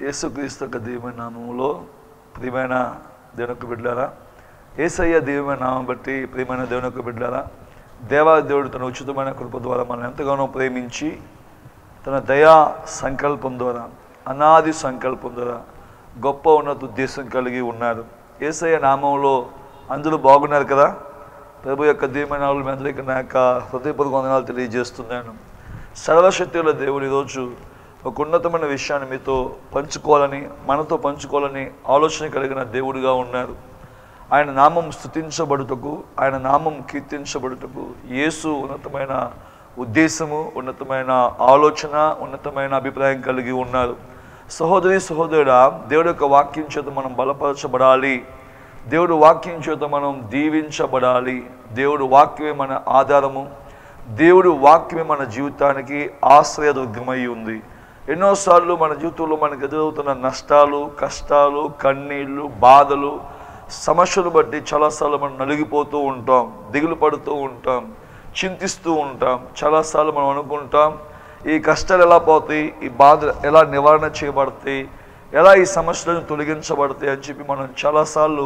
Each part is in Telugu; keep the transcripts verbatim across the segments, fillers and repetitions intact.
యేసుక్రీస్తు యొక్క దివ్యమైన నామములో ప్రియమైన దేవుని యొక్క బిడ్డలారా, యేసయ్య దివ్యమైన నామం బట్టి ప్రియమైన దేవుని యొక్క బిడ్డలారా, దేవాది దేవుడు తన ఉచితమైన కృప ద్వారా మనల్ని ఎంతగానో ప్రేమించి తన దయా సంకల్పం ద్వారా, అనాది సంకల్పం ద్వారా గొప్ప ఉన్నత ఉద్దేశం కలిగి ఉన్నారు. యేసయ్య నామంలో అందరూ బాగున్నారు కదా. ప్రభు యొక్క దివ్యమైన నామములో మీ అందరికీ నా యొక్క హృదయపూర్వక వందనాలు తెలియజేస్తున్నాను. సర్వశక్తుల దేవుడు ఈరోజు ఒక ఉన్నతమైన విషయాన్ని మీతో పంచుకోవాలని, మనతో పంచుకోవాలని ఆలోచన కలిగిన దేవుడిగా ఉన్నారు. ఆయన నామం స్తుతించబడుటకు, ఆయన నామం కీర్తించబడుటకు యేసు ఉన్నతమైన ఉద్దేశము, ఉన్నతమైన ఆలోచన, ఉన్నతమైన అభిప్రాయం కలిగి ఉన్నారు. సహోదరి సహోదరుడా, దేవుడి యొక్క వాక్యం చేత మనం బలపరచబడాలి. దేవుడు వాక్యం చేత మనం దీవించబడాలి. దేవుడు వాక్యమే మన ఆధారము. దేవుడు వాక్యమే మన జీవితానికి ఆశ్రయదుర్గమై ఉంది. ఎన్నోసార్లు మన జీవితంలో మనకు ఎదురవుతున్న నష్టాలు, కష్టాలు, కన్నీళ్ళు, బాధలు, సమస్యలు బట్టి చాలాసార్లు మనం నలిగిపోతూ ఉంటాం, దిగులు పడుతూ ఉంటాం, చింతిస్తూ ఉంటాం. చాలాసార్లు మనం అనుకుంటాం, ఈ కష్టాలు ఎలా పోతాయి, ఈ బాధలు ఎలా నివారణ చేయబడతాయి, ఎలా ఈ సమస్యలను తొలగించబడతాయి అని చెప్పి మనం చాలాసార్లు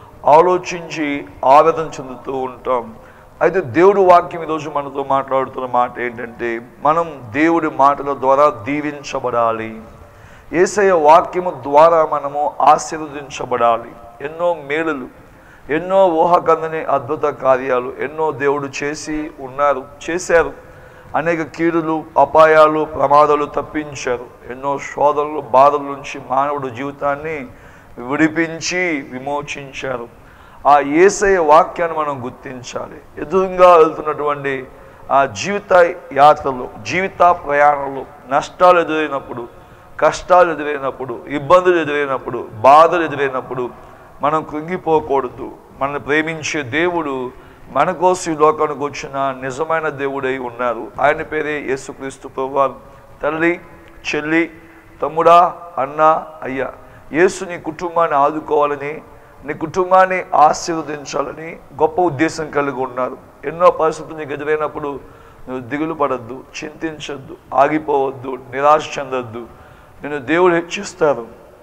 ఆలోచించి ఆవేదన చెందుతూ ఉంటాం. అయితే దేవుడు వాక్యం ఈరోజు మనతో మాట్లాడుతున్న మాట ఏంటంటే, మనం దేవుడి మాటల ద్వారా దీవించబడాలి. యేసయ్య వాక్యము ద్వారా మనము ఆశీర్వదించబడాలి. ఎన్నో మేలులు, ఎన్నో ఊహకందని అద్భుత కార్యాలు ఎన్నో దేవుడు చేసి ఉన్నారు, చేశారు. అనేక కీడులు, అపాయాలు, ప్రమాదాలు తప్పించారు. ఎన్నో శోధనలు, బాధల నుంచి మానవుడు జీవితాన్ని విడిపించి విమోచించారు. ఆ యేసయ్య వాక్యాన్ని మనం గుర్తించాలి. ఎదురుగా వెళ్తున్నటువంటి ఆ జీవిత యాత్రలు, జీవిత ప్రయాణంలో నష్టాలు ఎదురైనప్పుడు, కష్టాలు ఎదురైనప్పుడు, ఇబ్బందులు ఎదురైనప్పుడు, బాధలు ఎదురైనప్పుడు మనం కృంగిపోకూడదు. మనల్ని ప్రేమించే దేవుడు మన కోసం ఈ లోకానికి వచ్చిన నిజమైన దేవుడై ఉన్నారు. ఆయన పేరే యేసుక్రీస్తు ప్రభువారు. తల్లి, చెల్లి, తమ్ముడా, అన్న, అయ్యా, యేసు నీ కుటుంబాన్ని ఆదుకోవాలని, నీ కుటుంబాన్ని ఆశీర్వదించాలని గొప్ప ఉద్దేశం కలిగి ఉన్నారు. ఎన్నో పరిస్థితులు నీకు ఎదురైనప్పుడు నువ్వు దిగులు పడద్దు, చింతించద్దు, ఆగిపోవద్దు, నిరాశ చెందొద్దు. నిన్ను దేవుడు హెచ్చిస్తారు,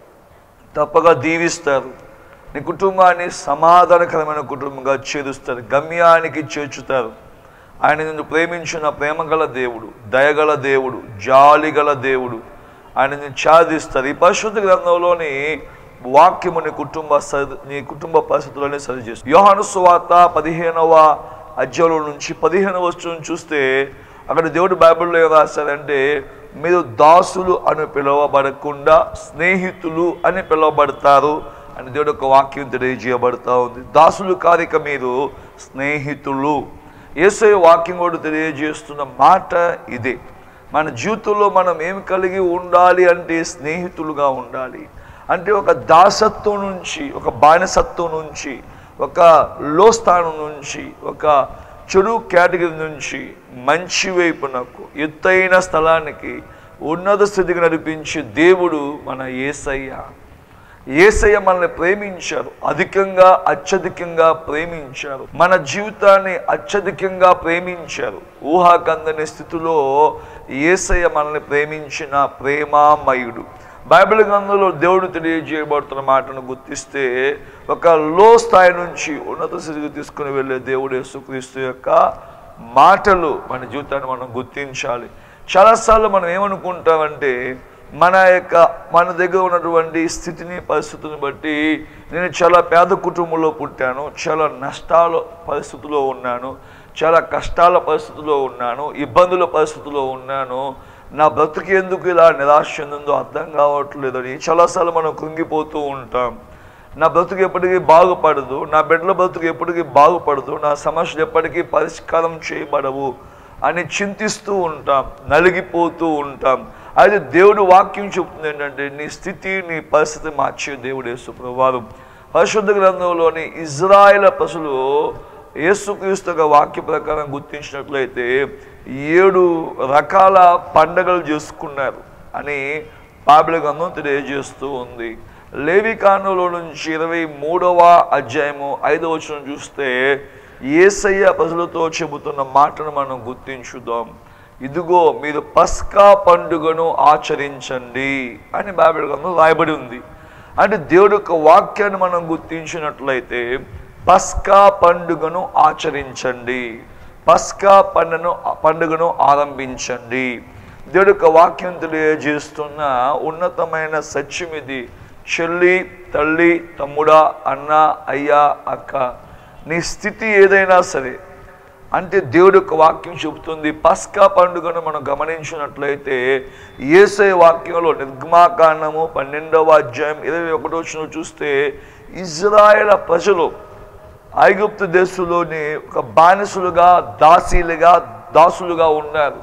తప్పగా దీవిస్తారు. నీ కుటుంబాన్ని సమాధానకరమైన కుటుంబంగా చేరుస్తారు, గమ్యానికి చేర్చుతారు. ఆయన నిన్ను ప్రేమించిన ప్రేమగల దేవుడు, దయగల దేవుడు, జాలిగల దేవుడు. ఆయన నిన్ను ఛాదిస్తారు. ఈ పరిశుద్ధ గ్రంథంలోని వాక్యము నీ కుటుంబ నీ కుటుంబ పరిస్థితులని సరిచేస్తుంది. యోహాను సువార్త పదిహేనవ అధ్యాయం నుంచి పదిహేనవ వచనం చూస్తే అక్కడ దేవుడు బైబిల్లో ఏం రాశారంటే, మీరు దాసులు అని పిలువబడకుండా స్నేహితులు అని పిలువబడతారు అని దేవుడు యొక్క వాక్యం తెలియజేయబడతా ఉంది. దాసులు కారిక మీరు స్నేహితులు. యేసయ్య వాక్యం కూడా తెలియజేస్తున్న మాట ఇదే. మన జీవితంలో మనం ఏమి కలిగి ఉండాలి అంటే స్నేహితులుగా ఉండాలి. అంటే ఒక దాసత్వం నుంచి, ఒక బానిసత్వం నుంచి, ఒక లో స్థానం నుంచి, ఒక చెడు కేటగిరీ నుంచి మంచి వైపునకు, ఎత్తైన స్థలానికి, ఉన్నత స్థితికి నడిపించే దేవుడు మన యేసయ్య. యేసయ్య మనల్ని ప్రేమించారు, అధికంగా అత్యధికంగా ప్రేమించారు. మన జీవితాన్ని అత్యధికంగా ప్రేమించారు. ఊహాకందని స్థితిలో యేసయ్య మనల్ని ప్రేమించిన ప్రేమామయుడు. బైబిల్ గ్రంథంలో దేవుడు తెలియజేయబడుతున్న మాటను గుర్తిస్తే ఒక లో స్థాయి నుంచి ఉన్నత స్థితికి తీసుకుని వెళ్ళే దేవుడు యేసుక్రీస్తు యొక్క మాటలు మన జీవితాన్ని మనం గుర్తించాలి. చాలాసార్లు మనం ఏమనుకుంటామంటే, మన యొక్క మన దగ్గర ఉన్నటువంటి స్థితిని, పరిస్థితిని బట్టి నేను చాలా పేద కుటుంబంలో పుట్టాను, చాలా నష్టాల పరిస్థితిలో ఉన్నాను, చాలా కష్టాల పరిస్థితిలో ఉన్నాను, ఇబ్బందుల పరిస్థితిలో ఉన్నాను, నా బ్రతుకు ఎందుకు ఇలా నిరాశ చెందిందో అర్థం కావట్లేదని చాలాసార్లు మనం కృంగిపోతూ ఉంటాం. నా బ్రతుకు ఎప్పటికీ బాగుపడదు, నా బిడ్డల బ్రతుకు ఎప్పటికీ బాగుపడదు, నా సమస్యలు ఎప్పటికీ పరిష్కారం చేయబడవు అని చింతిస్తూ ఉంటాం, నలిగిపోతూ ఉంటాం. అయితే దేవుడు వాక్యం చెప్తుంది ఏంటంటే, నీ స్థితి, నీ పరిస్థితి మార్చే దేవుడు యేసు ప్రభువారు. పరిశుద్ధ గ్రంథంలోని ఇజ్రాయేల్ ప్రజలు యేసుక్రీస్తు యొక్క వాక్య ప్రకారం గుర్తించినట్లయితే ఏడు రకాల పండగలు చేసుకున్నారు అని బైబిల్ గ్రంథం తెలియజేస్తూ ఉంది. లేవికాండంలో నుంచి ఇరవై మూడవ అధ్యాయము ఐదవ వచనం చూస్తే యేసయ్య ప్రజలతో చెబుతున్న మాటను మనం గుర్తించుదాం. ఇదిగో మీరు పస్కా పండుగను ఆచరించండి అని బైబిల్ గ్రంథంలో రాయబడి ఉంది. అంటే దేవుడి యొక్క వాక్యాన్ని మనం గుర్తించినట్లయితే పస్కా పండుగను ఆచరించండి, పస్కా పండుగను పండుగను ఆరంభించండి. దేవుడి యొక్క వాక్యం తెలియజేస్తున్న ఉన్నతమైన సత్యం ఇది. చెల్లి, తల్లి, తమ్ముడా, అన్న, అయ్యా, అక్క, నీ స్థితి ఏదైనా సరే, అంటే దేవుడి యొక్క వాక్యం చెబుతుంది. పస్కా పండుగను మనం గమనించినట్లయితే యేసయ్య వాక్యంలో నిర్గమాకాండము పన్నెండవ అధ్యాయం ఇరవై ఒకటో వచనం చూస్తే ఇజ్రాయేల్ ప్రజలు ఐగుప్తు దేశంలోని ఒక బానిసలుగా, దాసీలుగా, దాసులుగా ఉన్నారు.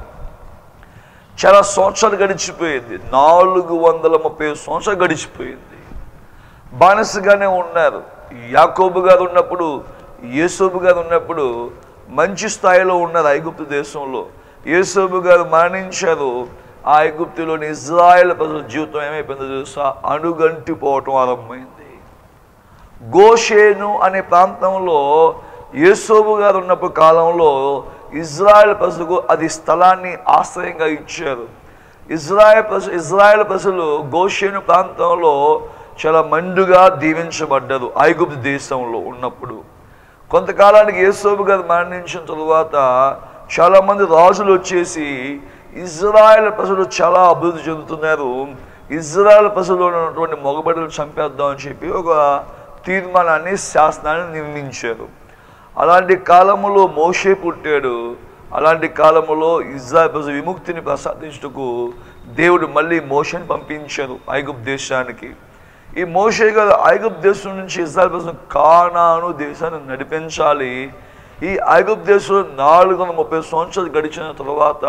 చాలా సంవత్సరాలు గడిచిపోయింది. నాలుగు వందల ముప్పై సంవత్సరాలు గడిచిపోయింది. బానిసగానే ఉన్నారు. యాకోబు గారు ఉన్నప్పుడు, యేసోబు గారు ఉన్నప్పుడు మంచి స్థాయిలో ఉన్నారు ఐగుప్తు దేశంలో. యేసోబు గారు మరణించారు. ఆ ఐగుప్తులోని ఇజ్రాయేల్ ప్రజల జీవితం ఏమైపోయిందో తెలుసా? అణుగంటిపోవటం ఆరంభమైంది. గోషేను అనే ప్రాంతంలో యేసోబు గారు ఉన్నప్పుడు కాలంలో ఇజ్రాయెల్ ప్రజలకు అది స్థలాన్ని ఆశ్రయంగా ఇచ్చారు. ఇజ్రాయెల్ ప్రజ ఇజ్రాయెల్ ప్రజలు గోషేను ప్రాంతంలో చాలా మండుగా దీవించబడ్డారు ఐగుప్తు దేశంలో ఉన్నప్పుడు. కొంతకాలానికి యేసోబు గారు మరణించిన తరువాత చాలామంది రాజులు వచ్చేసి ఇజ్రాయెల్ ప్రజలు చాలా అభివృద్ధి చెందుతున్నారు, ఇజ్రాయెల్ ప్రజల్లో ఉన్నటువంటి మొగబడులు చంపేద్దామని చెప్పి ఒక తీర్మానాన్ని, శాసనాన్ని నిర్మించారు. అలాంటి కాలంలో మోషే పుట్టాడు. అలాంటి కాలంలో ఇజ్రాయెల్ ప్రజల విముక్తిని ప్రసాదించుటకు దేవుడు మళ్ళీ మోషేని పంపించారు ఐగుప్తు దేశానికి. ఈ మోషే గారు ఐగుప్తు దేశం నుంచి ఇజ్రాయెల్ ప్రజలు కానాను దేశాన్ని నడిపించాలి. ఈ ఐగుప్తు దేశంలో నాలుగు వందల ముప్పై సంవత్సరాలు గడిచిన తర్వాత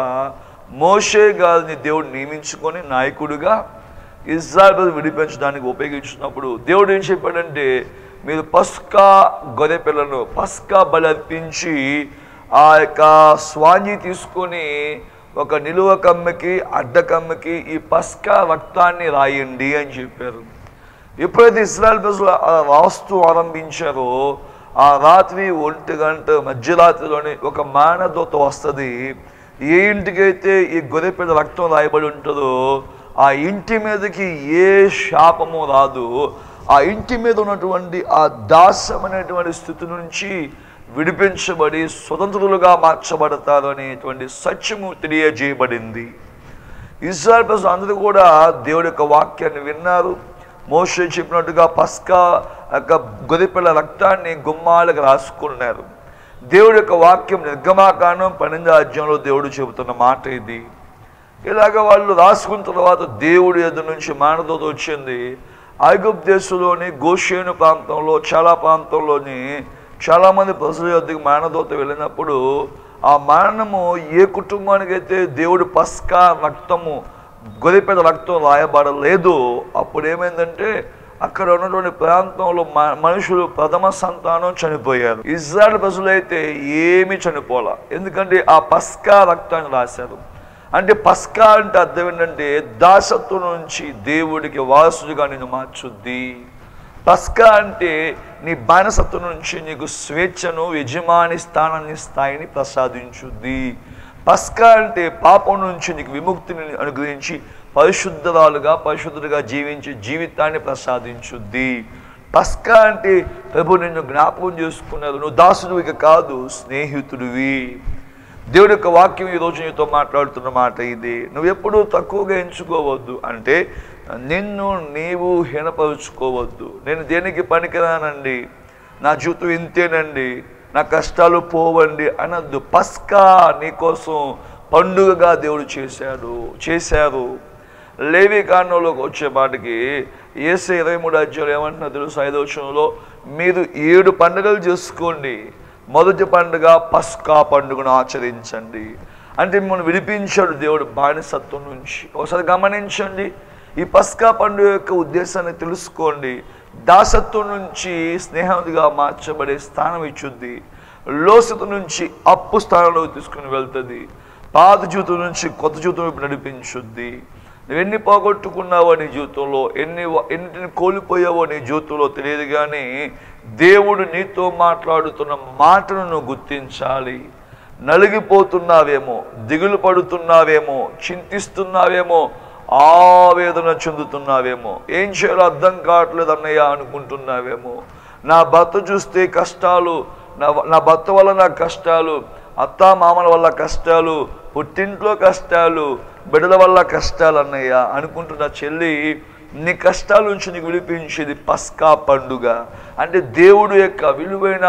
మోషే గారిని దేవుడు నియమించుకొని నాయకుడిగా ఇజ్రాయెల్ ప్రజలు విడిపించడానికి ఉపయోగించినప్పుడు దేవుడు ఏం చెప్పాడంటే, మీరు పస్కా గొర్రె పిల్లను పస్కా బలి అర్పించి ఆ యొక్క స్వాంజి తీసుకొని ఒక నిలువ కమ్మకి, అడ్డ కమ్మకి ఈ పస్కా రక్తాన్ని రాయండి అని చెప్పారు. ఎప్పుడైతే ఇజ్రాయెల్ ప్రజలు రాస్తూ ఆరంభించారో ఆ రాత్రి ఒంటి గంట మధ్యరాత్రిలోని ఒక మానదూత వస్తుంది. ఏ ఇంటికైతే ఈ గొర్రెపిల్ల రక్తం రాయబడి ఉంటుందో ఆ ఇంటి మీదకి ఏ శాపము రాదు. ఆ ఇంటి మీద ఉన్నటువంటి ఆ దాస్యం అనేటువంటి స్థితి నుంచి విడిపించబడి స్వతంత్రులుగా మార్చబడతారు అనేటువంటి సత్యము తెలియజేయబడింది. ఇజ్రాయెల్ ప్రజలు అందరూ కూడా దేవుడి యొక్క వాక్యాన్ని విన్నారు. మోషే చెప్పినట్టుగా పస్కా యొక్క గొర్రెపిల్ల రక్తాన్ని గుమ్మాలకు రాసుకున్నారు. దేవుడి యొక్క వాక్యం నిర్గమాకాండం పన్నెండవ అధ్యాయంలో దేవుడు చెబుతున్న మాట ఇది. ఇలాగ వాళ్ళు రాసుకున్న తర్వాత దేవుడి ఎదురు నుంచి మానదూత వచ్చింది. ఐగుప్తు దేశంలోని గోషేను ప్రాంతంలో చాలా ప్రాంతంలోని చాలామంది ప్రజల యొద్దకు మానదూత వెళ్ళినప్పుడు ఆ మరణము ఏ కుటుంబానికైతే దేవుడు పస్కా రక్తము గొర్రెపిల్ల రక్తం రాయబడలేదు, అప్పుడు ఏమైందంటే అక్కడ ఉన్నటువంటి ప్రాంతంలో మనుషులు ప్రథమ సంతానం చనిపోయారు. ఇజ్రాయెల్ ప్రజలైతే ఏమీ చనిపోలా, ఎందుకంటే ఆ పస్కా రక్తాన్ని రాశారు. అంటే పస్కా అంటే అర్థం ఏంటంటే దాసత్వం నుంచి దేవుడికి వారసుడిగా నిన్ను మార్చుద్ది. పస్కా అంటే నీ బానిసత్వం నుంచి నీకు స్వేచ్ఛను, యజమాని స్థానాన్ని, స్థాయిని ప్రసాదించుద్ది. పస్కా అంటే పాపం నుంచి నీకు విముక్తిని అనుగ్రహించి పరిశుద్ధరాలుగా, పరిశుద్ధులుగా జీవించి జీవితాన్ని ప్రసాదించుద్ది. పస్కా అంటే ప్రభు నిన్ను జ్ఞాపకం చేసుకున్నారు, నువ్వు దాసుడివి కాదు, స్నేహితుడివి. దేవుడి యొక్క వాక్యం ఈరోజు నీతో మాట్లాడుతున్న మాట ఇది. నువ్వు ఎప్పుడూ తక్కువగా ఎంచుకోవద్దు. అంటే నిన్ను నీవు హీనపరుచుకోవద్దు. నేను దేనికి పనికిరానండి, నా జీవితం ఇంతేనండి, నా కష్టాలు పోవండి అనద్దు. పస్కా నీకోసం పండుగగా దేవుడు చేశాడు చేశారు లేవి కాండంలోకి వచ్చే మాటకి యేసయ్య ఇరవై మూడు అధ్యాయంలో ఏమంటున్నా తెలుసు? ఐదో వచనంలో మీరు ఏడు పండుగలు చేసుకోండి, మొదటి పండుగ పస్కా పండుగను ఆచరించండి. అంటే మిమ్మల్ని విడిపించాడు దేవుడు బానిసత్వం నుంచి. ఒకసారి గమనించండి, ఈ పస్కా పండుగ యొక్క ఉద్దేశాన్ని తెలుసుకోండి. దాసత్వం నుంచి స్నేహంగా మార్చబడే స్థానం ఇచ్చుద్ది. లోసత నుంచి అప్పు స్థానంలోకి తీసుకుని వెళ్తుంది. పాత జీవితం నుంచి కొత్త జీవితం వైపు నడిపించుద్ది. నువ్వు ఎన్ని పోగొట్టుకున్నావో నీ జీవితంలో, ఎన్ని ఎన్నిటిని కోల్పోయావో నీ జీవితంలో తెలియదు, కానీ దేవుడు నీతో మాట్లాడుతున్న మాటను నువ్వు గుర్తించాలి. నలిగిపోతున్నావేమో, దిగులు పడుతున్నావేమో, చింతిస్తున్నావేమో, ఆవేదన చెందుతున్నావేమో, ఏం చేయాలో అర్థం కావట్లేదు అన్నయ్య అనుకుంటున్నావేమో. నా భర్త చూస్తే కష్టాలు, నా నా భర్త వల్ల నాకు కష్టాలు, అత్తా మామల వల్ల కష్టాలు, పుట్టింట్లో కష్టాలు, బిడ్డల వల్ల కష్టాలు అన్నయ్య అనుకుంటున్న చెల్లి, నీ కష్టాల నుంచి నీకు విడిపించేది పస్కా పండుగ. అంటే దేవుడు యొక్క విలువైన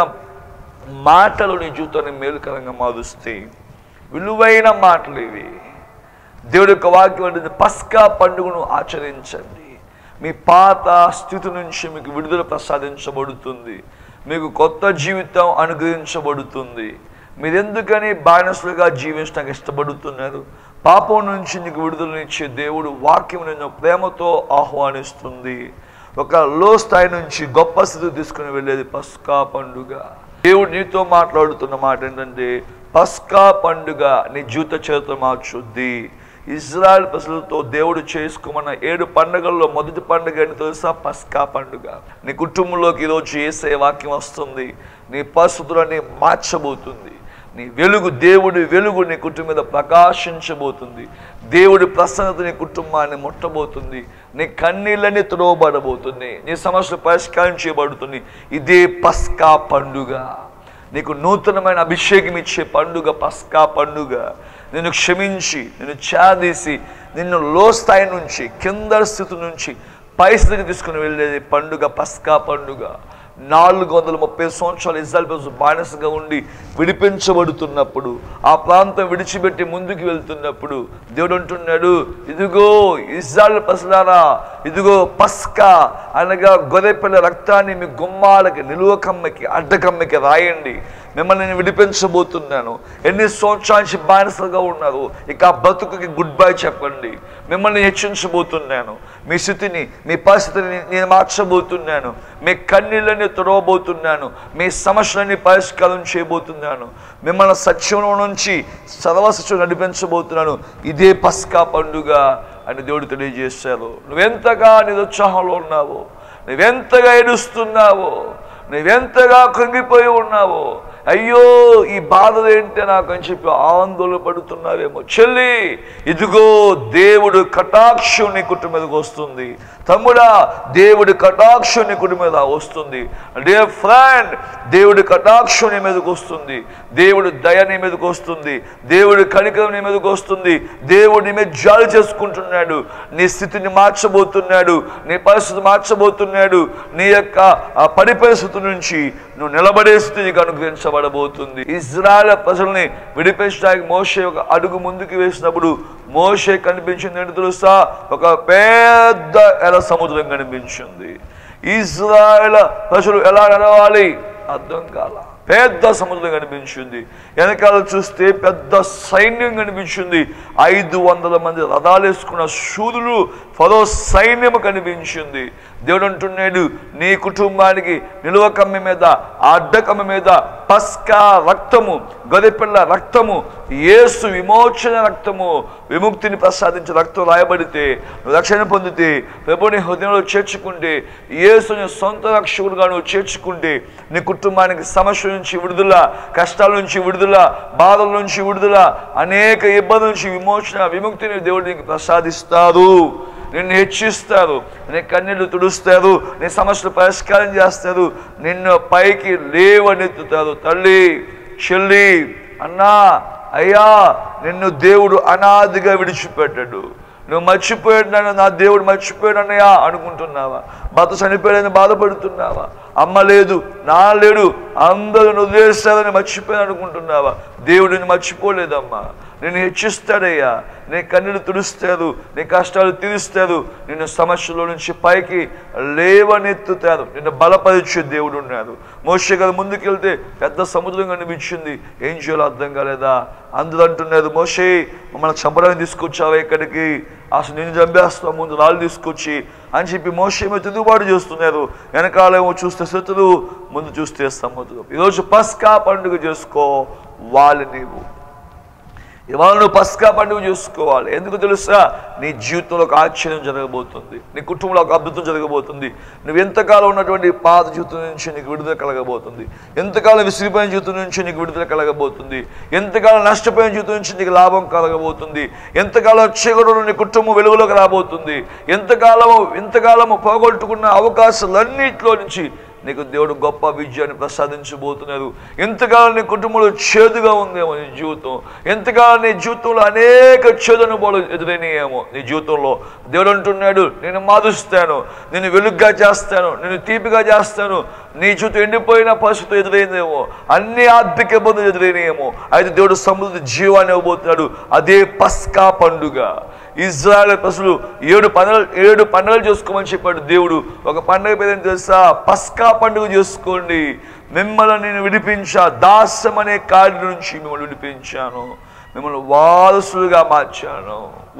మాటలు నీ జీవితాన్ని మేలుకరంగా మారుస్తాయి. విలువైన మాటలు ఇవి. దేవుడి యొక్క వాక్యం అంటే పస్కా పండుగను ఆచరించండి. మీ పాత స్థితి నుంచి మీకు విడుదల ప్రసాదించబడుతుంది. మీకు కొత్త జీవితం అనుగ్రహించబడుతుంది. మీరెందుకని బానిసలుగా జీవించడానికి ఇష్టపడుతున్నారు? పాపం నుంచి నీకు విడుదలనిచ్చే దేవుడు వాక్యం నిన్ను ప్రేమతో ఆహ్వానిస్తుంది. ఒక లో స్థాయి నుంచి గొప్ప స్థితికి తీసుకుని వెళ్ళేది పస్కా పండుగ. దేవుడు నీతో మాట్లాడుతున్న మాట ఏంటంటే, పస్కా పండుగ నీ జీవిత చరిత్ర మార్చుద్ది. ఇజ్రాయెల్ ప్రజలతో దేవుడు చేసుకోమన్న ఏడు పండుగల్లో మొదటి పండుగ అని తెలుసా? పస్కా పండుగ. నీ కుటుంబంలోకి ఈరోజు యేసయ్య వాక్యం వస్తుంది. నీ పరిస్థితులన్నీ మార్చబోతుంది. నీ వెలుగు, దేవుడి వెలుగు నీ కుటుంబం మీద ప్రకాశించబోతుంది. దేవుడి ప్రసన్నత నీ కుటుంబాన్ని ముట్టబోతుంది. నీ కన్నీళ్ళని తుడవబడబోతుంది. నీ సమస్యలు పరిష్కారం చేయబడుతుంది. ఇదే పస్కా పండుగ. నీకు నూతనమైన అభిషేకం ఇచ్చే పండుగ పస్కా పండుగ. నిన్ను క్షమించి, నిన్ను చాదీసి, నిన్ను లో స్థాయి నుంచి, కింద స్థితి నుంచి పై స్థితికి తీసుకుని వెళ్ళేది పండుగ పస్కా పండుగ. నాలుగు వందల ముప్పై సంవత్సరాలు ఇజ్రాయెల్ ప్రజలు బానిసగా ఉండి విడిపించబడుతున్నప్పుడు, ఆ ప్రాంతం విడిచిపెట్టి ముందుకు వెళ్తున్నప్పుడు దేవుడు అంటున్నాడు, ఇదిగో ఇజ్రాయెల్ ప్రజలారా, ఇదిగో పస్కా అనగా గొర్రెపిల్ల రక్తాన్ని మీ గుమ్మాలకి, నిలువ కమ్మకి, అడ్డకమ్మకి రాయండి. మిమ్మల్ని నేను విడిపించబోతున్నాను. ఎన్ని సంవత్సరాల నుంచి బానిసలుగా ఉన్నారు, ఇక ఆ బతుకుకి గుడ్ బై చెప్పండి. మిమ్మల్ని హెచ్చించబోతున్నాను. మీ స్థితిని, మీ పరిస్థితిని నేను మార్చబోతున్నాను. మీ కన్నీళ్ళని తుడవబోతున్నాను. మీ సమస్యలన్నీ పరిష్కారం చేయబోతున్నాను. మిమ్మల్ని సత్యంలో నుంచి సర్వసత్యం నడిపించబోతున్నాను. ఇదే పస్కా పండుగ అని దేవుడు తెలియజేశారు. నువ్వెంతగా నిరుత్సాహంలో ఉన్నావో, నువ్వెంతగా ఏడుస్తున్నావో, నువ్వెంతగా కృంగిపోయి ఉన్నావో, అయ్యో ఈ బాధలు ఏంటి నాకు అని చెప్పి ఆందోళన పడుతున్నావేమో, చెల్లి ఇదిగో దేవుడు కటాక్షం నీ కుటుంబం మీదకి వస్తుంది. తమ్ముడా, దేవుడి కటాక్షం నీ కుటుంబం మీద వస్తుంది. డియర్ ఫ్రెండ్, దేవుడి కటాక్షం నీ మీదకి వస్తుంది. దేవుడు దయ నీ మీదకి వస్తుంది. దేవుడి కనికరం నీ మీదకి వస్తుంది. దేవుడు నీ మీద జాలి చేసుకుంటున్నాడు. నీ స్థితిని మార్చబోతున్నాడు. నీ పరిస్థితి మార్చబోతున్నాడు. నీ యొక్క ఆ పడిపోయే స్థితి నుంచి నువ్వు నిలబడే స్థితికి అనుగ్రహించబడబోతుంది. ఇజ్రాయెల్ ప్రజల్ని విడిపించడానికి మోషే ఒక అడుగు ముందుకు వేసినప్పుడు మోషే కనిపించింది ఏంటి తెలుసా? ఒక పెద్ద ఎర్ర సముద్రం కనిపించింది. ఇజ్రాయెల్ ప్రజలు ఎలా నడవాలి అర్థం కాల. పెద్ద సముద్రం కనిపించింది. వెనకాల చూస్తే పెద్ద సైన్యం కనిపించింది. ఐదు వందల మంది రథాలు వేసుకున్న శూరులు, ఫరో సైన్యం కనిపించింది. దేవుడు అంటున్నాడు, నీ కుటుంబానికి నిలువ కమ్మి మీద, అడ్డ కమ్మి మీద పస్కా రక్తము, గొర్రెపిల్ల రక్తము, యేసు విమోచన రక్తము, విముక్తిని ప్రసాదించే రక్తం రాయబడితే నువ్వు రక్షణ పొందితే, ప్రభుని హృదయంలో చేర్చుకుంటే, యేసుని సొంత రక్షకుడుగా నువ్వు చేర్చుకుంటే, నీ కుటుంబానికి సమస్య నుంచి విడుదల, కష్టాల నుంచి విడుదల, బాధల నుంచి విడుదల, అనేక ఇబ్బందుల నుంచి విమోచన, విముక్తిని దేవుడు నీకు ప్రసాదిస్తారు. నిన్ను హెచ్చిస్తారు. నీ కన్నీళ్లు తుడుస్తారు. నీ సమస్యలు పరిష్కారం చేస్తారు. నిన్ను పైకి లేవనెత్తుతారు. తల్లి, చెల్లి, అన్నా, అయ్యా, నిన్ను దేవుడు అనాదిగా విడిచిపెట్టాడు. నువ్వు మర్చిపోయాడు, నా దేవుడు మర్చిపోయాడు అన్నయ్యా అనుకుంటున్నావా? భర్త చనిపోయాడని బాధపడుతున్నావా? అమ్మ లేదు, నా లేడు, అందరూ వదిలేస్తారని మర్చిపోయాను అనుకుంటున్నావా? దేవుడిని మర్చిపోలేదమ్మా. నిన్ను హెచ్చిస్తాడయ్యా. నీ కన్నీళ్ళు తుడుస్తారు. నీ కష్టాలు తీరుస్తారు. నిన్ను సమస్యలో నుంచి పైకి లేవనెత్తుతారు. నిన్ను బలపరిచే దేవుడు ఉన్నారు. మోషే గారు ముందుకెళ్తే పెద్ద సముద్రం కనిపించింది. ఏం చేయాలో అర్థం కాలేదా? అందరూ అంటున్నారు, మోషే మమ్మల్ని చంపడానికి తీసుకొచ్చావా ఇక్కడికి? అసలు నిన్ను చంపేస్తాం, ముందు రాళ్ళు తీసుకొచ్చి అని చెప్పి మోషే మీద తిరుగుబాటు చేస్తున్నారు. వెనకాలేమో చూస్తే శత్రువు, ముందు చూస్తే సముద్రం. ఈరోజు పస్కా పండుగ చేసుకో వాలి. నీవు ఇవాళ నువ్వు పస్కా పండుగ చేసుకోవాలి. ఎందుకు తెలుసా? నీ జీవితంలో ఒక ఆశ్చర్యం జరగబోతుంది, నీ కుటుంబంలో ఒక అద్భుతం జరగబోతుంది. నువ్వు ఎంతకాలం ఉన్నటువంటి పాత జీవితం నుంచి నీకు విడుదల కలగబోతుంది, ఎంతకాలం విసిరిపోయిన జీవితం నుంచి నీకు విడుదల కలగబోతుంది, ఎంతకాలం నష్టపోయిన జీవితం నుంచి నీకు లాభం కలగబోతుంది, ఎంతకాలం చీకటిలో నీ కుటుంబం వెలుగులోకి రాబోతుంది, ఎంతకాలము ఎంతకాలము పోగొట్టుకున్న అవకాశాలన్నింటిలో నుంచి నీకు దేవుడు గొప్ప విజయాన్ని ప్రసాదించబోతున్నారు. ఎంతకాలం నీ కుటుంబంలో చేదుగా ఉందేమో నీ జీవితం, ఎంతకాలం నీ జీవితంలో అనేక చేదు అనుభవాలు ఎదురైనాయేమో నీ జీవితంలో, దేవుడు అంటున్నాడు నేను మారుస్తాను, నేను వెలుగ్గా చేస్తాను, నేను తీపిగా చేస్తాను. నీ జీవితం ఎండిపోయిన పరిస్థితి ఎదురైందేమో, అన్ని ఆర్థిక ఇబ్బందులు ఎదురైనాయేమో, అయితే దేవుడు సమృద్ధి జీవాన్ని ఇవ్వబోతున్నాడు. అదే పస్కా పండుగ. ఇజ్రాయెల్ ప్రజలు ఏడు పండుగలు ఏడు పండుగలు చేసుకోమని చెప్పాడు దేవుడు. ఒక పండుగ పేరు తెలుసా? పస్కా పండుగ చేసుకోండి. మిమ్మల్ని నేను విడిపించా, దాస్యం అనే కాడి నుంచి మిమ్మల్ని విడిపించాను, మిమ్మల్ని వారసులుగా మార్చాను,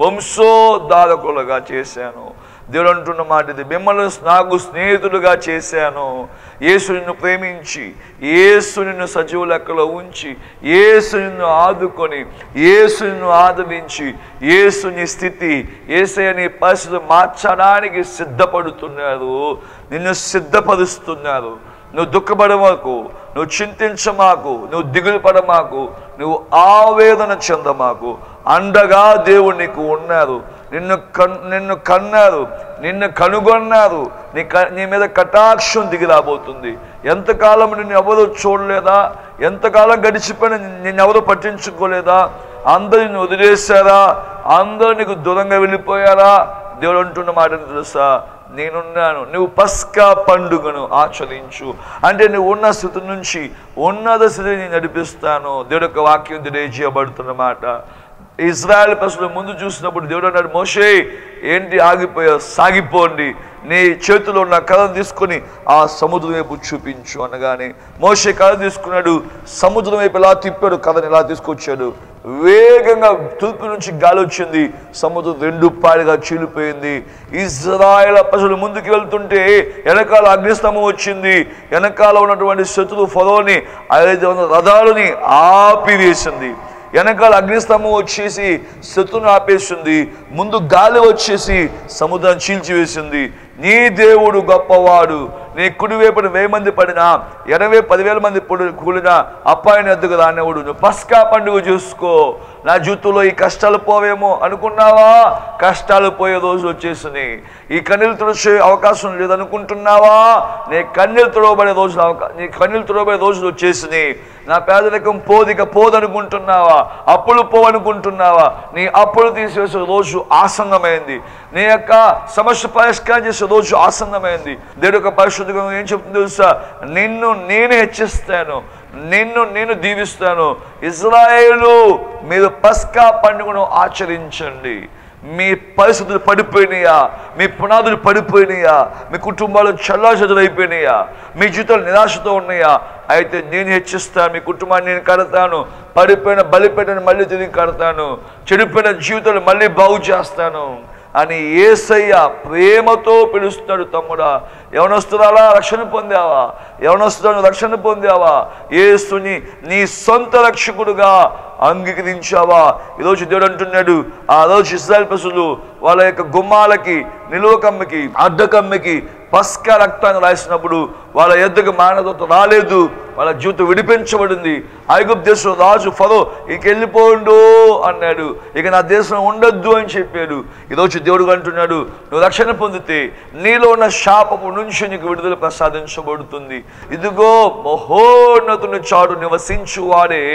వంశోద్ధారకులుగా చేశాను. దేవుడు అంటున్న మాట ఇది, మిమ్మల్ని నాకు స్నేహితులుగా చేశాను. యేసు నిన్ను ప్రేమించి, యేసు నిన్ను సజీవ లెక్కలో ఉంచి, యేసు నిన్ను ఆదుకొని, యేసు నిన్ను ఆదరించి, యేసు నీ స్థితి, యేసయ్య నీ పరిస్థితి మార్చడానికి సిద్ధపడుతున్నారు, నిన్ను సిద్ధపరుస్తున్నారు. నువ్వు దుఃఖపడమాకు, నువ్వు చింతించమాకు, నువ్వు దిగులు పడమాకు, నువ్వు ఆవేదన చెందమాకు. అండగా దేవుడు నీకు ఉన్నారు, నిన్ను కన్ నిన్ను కన్నారు, నిన్ను కనుగొన్నారు. నీ క నీ మీద కటాక్షం దిగి రాబోతుంది. ఎంతకాలం నిన్ను ఎవరు చూడలేదా? ఎంతకాలం గడిచిపోయినా నిన్ను ఎవరు పట్టించుకోలేదా? అందరూ నిన్ను వదిలేశారా? అందరూ నీకు దూరంగా వెళ్ళిపోయారా? దేవుడు అంటున్న మాట తెలుసా? నేనున్నాను, నువ్వు పస్కా పండుగను ఆచరించు. అంటే నువ్వు ఉన్న స్థితి నుంచి ఉన్నత స్థితిని నడిపిస్తాను. దేవుడు యొక్క వాక్యం తెలియజేయబడుతున్న మాట. ఇజ్రాయెల్ ప్రజలు ముందు చూసినప్పుడు దేవుడు అన్నాడు, మోషే ఏంటి ఆగిపోయా, సాగిపోండి, నీ చేతిలో ఉన్న కథను తీసుకొని ఆ సముద్రం వైపు చూపించు అనగానే మోషే కథ తీసుకున్నాడు, సముద్రం వైపు ఎలా తిప్పాడు, కథను ఎలా తీసుకొచ్చాడు. వేగంగా తూర్పు నుంచి గాలి వచ్చింది, సముద్రం రెండు పాడిగా చీలిపోయింది. ఇజ్రాయెల్ ప్రజలు ముందుకు వెళ్తుంటే వెనకాల అగ్నిస్తంభం వచ్చింది, వెనకాల ఉన్నటువంటి శత్రు ఫరోని ఐదు వందల రథాలని ఆపివేసింది. వెనకాల అగ్నిస్తంభం వచ్చేసి శత్రువును ఆపేసింది, ముందు గాలి వచ్చేసి సముద్రాన్ని చీల్చివేసింది. నీ దేవుడు గొప్పవాడు. నీ కుడివైపున వెయ్యి మంది పడినా, ఎనభై పదివేల మంది పొడి కూలినా అప్పాయిని ఎద్దుకు రానివాడు. నువ్వు పస్కా పండుగ చూసుకో. నా జీవితంలో ఈ కష్టాలు పోవేమో అనుకున్నావా? కష్టాలు పోయే రోజులు వచ్చేసినాయి. ఈ కన్నీళ్ళు తుడిచే అవకాశం లేదనుకుంటున్నావా? నీ కన్నీళ్ళు తుడవబడే రోజులు అవకా నీ కన్నీళ్ళు తుడవబడే రోజులు వచ్చేసినాయి. నా పేదరికం పోదిక పోదనుకుంటున్నావా? అప్పులు పోవనుకుంటున్నావా? నీ అప్పులు తీసేసే రోజు ఆసన్నమైంది. నీ యొక్క సమస్య పరిష్కారం చేసే రోజు ఆసన్నమైంది. దేవుడు యొక్క పరిశుద్ధంగా ఏం చెప్తుంది తెలుసా? నిన్ను నేను హెచ్చిస్తాను, నిన్ను నేను దీవిస్తాను. ఇజ్రాయేలు మీరు పస్కా పండుగను ఆచరించండి. మీ పరిస్థితులు పడిపోయినాయా? మీ పునాదులు పడిపోయినాయా? మీ కుటుంబాలు చల్లాచెదురైపోయినాయా? మీ జీవితాలు నిరాశతో ఉన్నాయా? అయితే నేను హెచ్చిస్తాను, మీ కుటుంబాన్ని నేను కడతాను. పడిపోయిన బలిపేటను మళ్ళీ తిరిగి కడతాను, చెడిపోయిన జీవితాలు మళ్ళీ బాగు చేస్తాను అని యేసయ్య ప్రేమతో పిలుస్తాడు. తమ్ముడా, యవనస్తురాలా రక్షణ పొందావా? యవనస్తురాలు రక్షణ పొందావా? యేసుని నీ సొంత రక్షకుడుగా అంగీకరించావా? ఈరోజు దేవుడు అంటున్నాడు, ఆ రోజు ఇశ్రాయేలు ప్రజలు వాళ్ళ యొక్క గుమ్మాలకి, నిలువకమ్మకి, అడ్డకమ్మకి పస్కా రక్తాన్ని రాసినప్పుడు వాళ్ళ ఎద్దుకు మానవత రాలేదు, వాళ్ళ జీవితం విడిపించబడింది. ఐగుప్తు దేశంలో రాజు ఫరో ఇక వెళ్ళిపోండు అన్నాడు, ఇక నా దేశం ఉండొద్దు అని చెప్పాడు. ఈరోజు దేవుడు అంటున్నాడు, నువ్వు రక్షణ పొందితే నీలో ఉన్న శాపము నుంచి నీకు విడుదల ప్రసాదించబడుతుంది. ఇదిగో మహోన్నతుని చాటు నివసించువాడే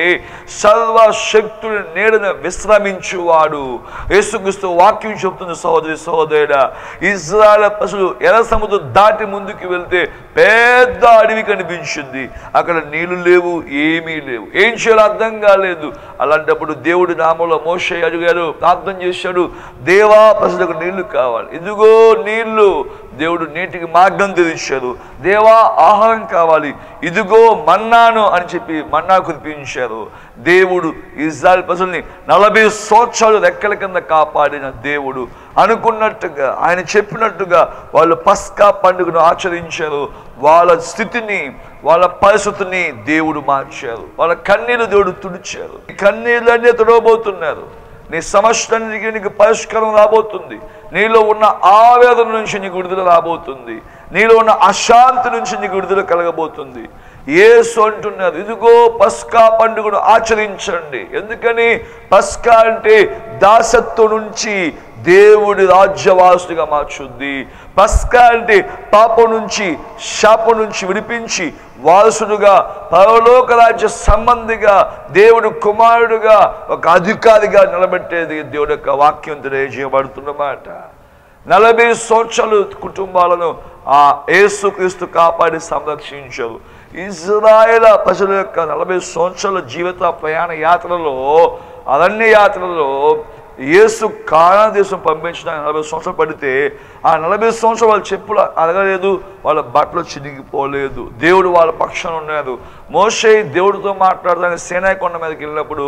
సర్వశక్తుని నీడన విశ్రమించువాడు. యేసుక్రీస్తు వాక్యం చెప్తుంది. సహోదరి సహోదరుడా, ఇజ్రాయెల్ ప్రజలు ఎర్ర సముద్రం దాటి ముందుకు వెళ్తే పెద్ద అడవి కనిపించింది. అక్కడ నీళ్లు లేవు, ఏమీ లేవు, ఏం చేయాలో అర్థం కాలేదు. అలాంటప్పుడు దేవుడి నామంలో మోషే అడిగారు, ప్రార్థన చేశాడు, దేవా ప్రజలకు నీళ్లు కావాలి, ఇదిగో నీళ్లు. దేవుడు నీటికి మార్గం తెరిచారు. దేవా ఆహారం కావాలి, ఇదిగో మన్నాను అని చెప్పి మన్నా కురిపించారు. దేవుడు ఇజ్రాయెల్ ప్రజల్ని నలభై సంవత్సరాలు రెక్కల కింద కాపాడిన దేవుడు. అనుకున్నట్టుగా ఆయన చెప్పినట్టుగా వాళ్ళు పస్కా పండుగను ఆచరించారు. వాళ్ళ స్థితిని, వాళ్ళ పరిస్థితిని దేవుడు మార్చారు. వాళ్ళ కన్నీళ్ళు దేవుడు తుడిచారు. కన్నీళ్ళన్నీ తుడవబోతున్నారు. నీ సమస్యలన్నిటికీ నీకు పరిష్కారం రాబోతుంది. నీలో ఉన్న ఆవేదన నుంచి నీకు విడుదల రాబోతుంది. నీలో ఉన్న అశాంతి నుంచి నీకు విడుదల కలగబోతుంది. యేసు అంటున్నారు, ఇదిగో పస్కా పండుగను ఆచరించండి. ఎందుకని? పస్కా అంటే దాసత్వం నుంచి దేవుడి రాజ్యవాసుడిగా మార్చుద్ది. పస్కా అంటే పాపం నుంచి, శాపం నుంచి విడిపించి వారసుడుగా, పరలోక రాజ్య సంబంధిగా, దేవుడు కుమారుడుగా, ఒక అధికారిగా నిలబెట్టేది దేవుడి యొక్క వాక్యం తెలియజేయబడుతున్నమాట. నలభై సంవత్సరాలు కుటుంబాలను ఆ యేసుక్రీస్తు కాపాడి సంరక్షించారు. ఇజ్రాయేల్ ప్రజల యొక్క నలభై సంవత్సరాల జీవిత ప్రయాణ యాత్రలో, అరణ్య యాత్రలో యేసు కానాను దేశం పంపించిన నలభై సంవత్సరాలు పడితే ఆ నలభై సంవత్సరాలు వాళ్ళ చెప్పులు అరగలేదు, వాళ్ళ బట్టలు చినిగిపోలేదు. దేవుడు వాళ్ళ పక్షాన ఉన్నారు. మోషే దేవుడితో మాట్లాడడానికి సీనాయి కొండ మీదకి వెళ్ళినప్పుడు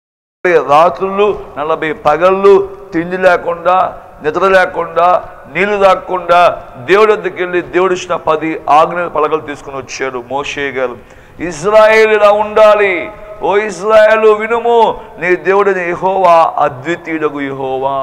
రాత్రులు నలభై పగళ్ళు తిండి లేకుండా, నిద్ర లేకుండా, నీళ్లు తాగకుండా దేవుడి వద్దకు వెళ్ళి దేవుడు ఇచ్చిన పది ఆజ్ఞ పలకలు తీసుకుని వచ్చాడు మోషే గారు. ఇజ్రాయేల్ ఇలా ఉండాలి. ఓ ఇజ్రాయేలు వినుము, నీ దేవుడిని యెహోవా అద్వితీయుడగు యెహోవా.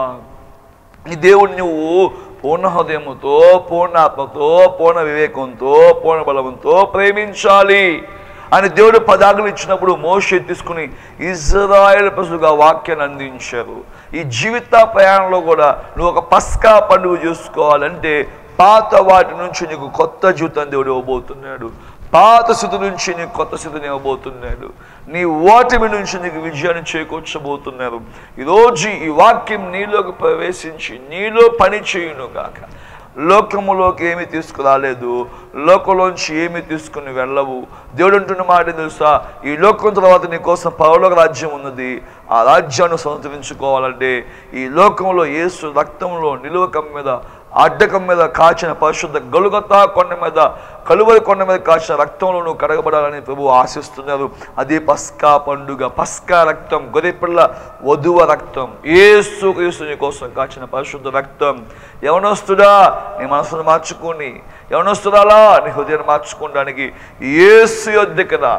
నీ దేవుడు నువ్వు పూర్ణ హృదయముతో, పూర్ణ ఆత్మతో, పూర్ణ వివేకంతో, పూర్ణ బలముతో ప్రేమించాలి అని దేవుడు పదార్థాలు ఇచ్చినప్పుడు మోషే తీసుకుని ఇజ్రాయేల్ ప్రజలుగా వాక్యాన్ని అందించారు. ఈ జీవిత ప్రయాణంలో కూడా నువ్వు ఒక పస్కా పండుగ చేసుకోవాలంటే పాత వాటి నుంచి నీకు కొత్త జీవితం దేవుడు ఇవ్వబోతున్నాడు. పాత స్థితి నుంచి నీకు కొత్త స్థితిని ఇవ్వబోతున్నాడు. నీ ఓటమి నుంచి నీకు విజయాన్ని చేకూర్చబోతున్నారు. ఈరోజు ఈ వాక్యం నీలోకి ప్రవేశించి నీలో పని చేయును గాక. లోకములోకి ఏమి తీసుకురాలేదు, లోకంలోంచి ఏమి తీసుకుని వెళ్ళవు. దేవుడు అంటున్న మాట తెలుసా, ఈ లోకం తర్వాత నీ కోసం పరలోక రాజ్యం ఉన్నది. ఆ రాజ్యాన్ని సంతరించుకోవాలంటే ఈ లోకంలో యేసు రక్తంలో నిలువకం మీద, అడ్డకం మీద కాచిన పరిశుద్ధ గొల్గొతా కొండ మీద, కలువరి కొండ మీద కాచిన రక్తంలో నువ్వు కడగబడాలని ప్రభువు ఆశిస్తున్నారు. అదే పస్కా పండుగ. పస్కా రక్తం, గొర్రెపిల్ల వధువ రక్తం, యేసు క్రీస్తు నీ కోసం కాచిన పరిశుద్ధ రక్తం. యవనస్తుడా నీ మనసును మార్చుకొని, యవనస్తురాలా నీ హృదయాన్ని మార్చుకోవడానికి యేసు యొద్దకు రా.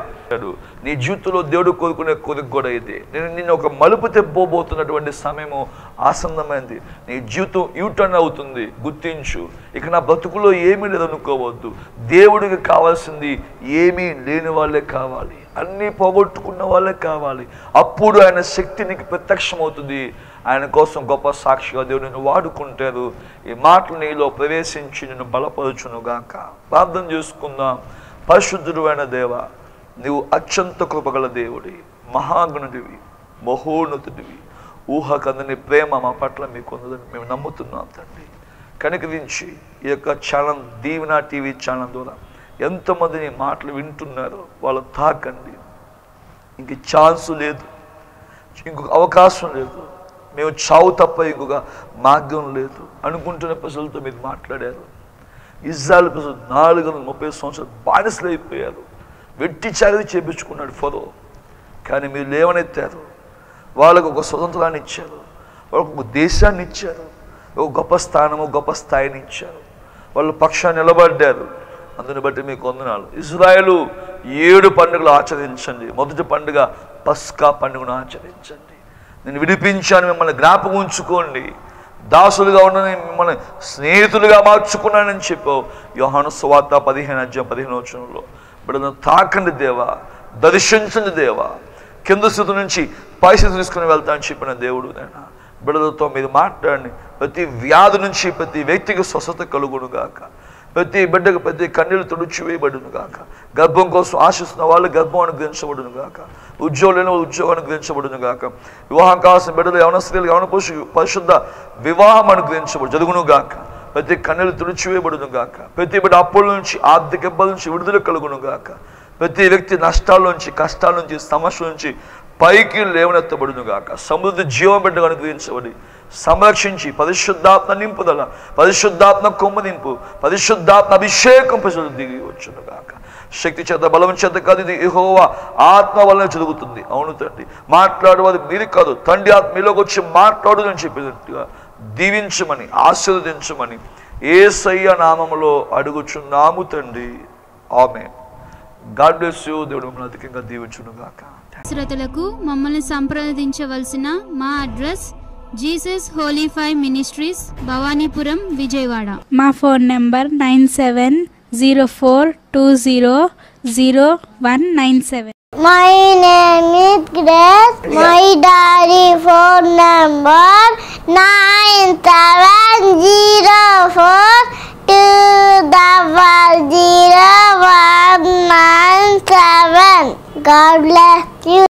నీ జీవితంలో దేవుడు కోరుకునే కోరిక కూడా ఇదే. నేను నిన్ను ఒక మలుపు తెప్పబోతున్నటువంటి సమయము ఆసన్నమైంది. నీ జీవితం యూటర్న్ అవుతుంది. గుర్తించు, ఇక నా బ్రతుకులో ఏమీ లేదనుకోవద్దు. దేవుడికి కావాల్సింది ఏమీ లేని వాళ్ళే కావాలి, అన్నీ పోగొట్టుకున్న వాళ్ళే కావాలి. అప్పుడు ఆయన శక్తి నీకు ప్రత్యక్షమవుతుంది. ఆయన కోసం గొప్ప సాక్షిగా దేవుడు నిన్ను వాడుకుంటారు. ఈ మాటలు నీలో ప్రవేశించి నిన్ను బలపరచును గాక. ప్రార్థన చేసుకుందాం. పరిశుద్ధుడు అయిన దేవ, నీవు అత్యంత కృపగల దేవుడి, మహాగణుడివి, మహోన్నతుడివి. ఊహకందని ప్రేమ మా పట్ల మీకు ఉన్నదని మేము నమ్ముతున్నాం తండ్రి. కనికరించి ఈ యొక్క ఛానల్, దీవెన టీవీ ఛానల్ ద్వారా ఎంతమందిని మాటలు వింటున్నారో వాళ్ళు తాకండి. ఇంక ఛాన్సు లేదు, ఇంకొక అవకాశం లేదు, మేము చావు తప్ప ఇంకొక మార్గం లేదు అనుకుంటున్న ప్రజలతో మీరు మాట్లాడారు. ఇజ్రాయెల్ ప్రజలు నాలుగు వందల ముప్పై సంవత్సరాలు బానిసలు అయిపోయారు. వెట్టి చాకరీ చేపించుకున్నాడు ఫరో. కానీ మీరు లేవనెత్తారు. వాళ్ళకు ఒక స్వతంత్రాన్ని ఇచ్చారు, వాళ్ళకు ఒక దేశాన్ని ఇచ్చారు, ఒక గొప్ప స్థానము, గొప్ప స్థాయిని ఇచ్చారు. వాళ్ళు పక్షాన్ని నిలబడ్డారు. అందుని బట్టి మీకు వందనాలు. ఇజ్రాయేలు ఏడు పండుగలు ఆచరించండి. మొదటి పండుగ పస్కా పండుగను ఆచరించండి. నేను విడిపించాను, మిమ్మల్ని జ్ఞాపకం ఉంచుకోండి. దాసులుగా ఉన్నని మిమ్మల్ని స్నేహితులుగా మార్చుకున్నానని చెప్పావు. యోహాను సువార్త పదిహేను అధ్యాయం పదిహేను వచనంలో. బిడ్డను తాకండి దేవా, దర్శించండి దేవా. కింద స్థితి నుంచి పై స్థితి తీసుకుని వెళ్తా అని చెప్పిన దేవుడు నేను బిడ్డలతో మీరు మాట్లాడండి. ప్రతి వ్యాధి నుంచి ప్రతి వ్యక్తికి స్వస్థత కలుగును గాక. ప్రతి బిడ్డకు ప్రతి కన్నీళ్ళు తుడిచివేయబడును గాక. గర్భం కోసం ఆశిస్తున్న వాళ్ళు గర్భం అనుగ్రహించబడును గాక. ఉద్యోగులైన ఉద్యోగం అనుగ్రహించబడును గాక. వివాహం కావాల్సిన బిడ్డలు యవన స్త్రీలు యవన పురుషులు పరిశుద్ధ వివాహం అనుగ్రహించబడు జరుగును గాక. ప్రతి కన్నీళ్ళు తుడిచివేయబడును గాక. ప్రతి బిడ్డ అప్పుల నుంచి, ఆర్థిక ఇబ్బందుల నుంచి విడుదల కలుగును గాక. ప్రతి వ్యక్తి నష్టాల నుంచి, కష్టాల నుంచి, సమస్యల నుంచి, పైకి లేవనెత్తబడును గాక. సమృద్ధి జీవం బిడ్డగా అనుగ్రహించబడి సంరక్షించి పరిశుద్ధాత్మ నింపుదల, పరిశుద్ధాత్మ కొమ్మనింపు, పరిశుద్ధాత్మ అభిషేకం ప్రజలు దిగి వచ్చును గాక. శక్తి చేత బలం చేత కాదు, ఇది యెహోవా ఆత్మ వలన జరుగుతుంది. అవును తండ్రి, మాట్లాడేవారు మీరు కాదు, తండ్రి ఆత్మ మీలోకి వచ్చి మాట్లాడు అని చెప్పినట్టుగా దీవించమని ఆశీర్వదించమని యేసయ్య నామములో అడుగుచున్నాము తండ్రి. ఆమేన్. God bless you. దేవుడు మిమ్మల్ని అధికంగా దీవించును గాక. శ్రోతలకు మమ్మల్ని సంప్రదించవలసిన మా address Jesus Holy Five Ministries, Bhavanipuram, Vijayawada. మా phone number nine seven zero four two zero zero one nine seven. My name is Grace. My daddy phone number nine seven zero four two double zero one nine seven. God bless you.